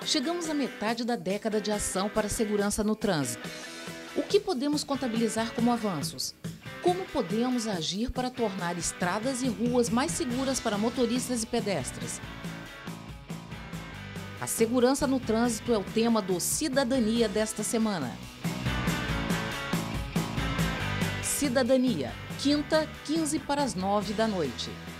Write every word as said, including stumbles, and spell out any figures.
Chegamos à metade da década de ação para a segurança no trânsito. O que podemos contabilizar como avanços? Como podemos agir para tornar estradas e ruas mais seguras para motoristas e pedestres? A segurança no trânsito é o tema do Cidadania desta semana. Cidadania, quinta, quinze para as nove da noite.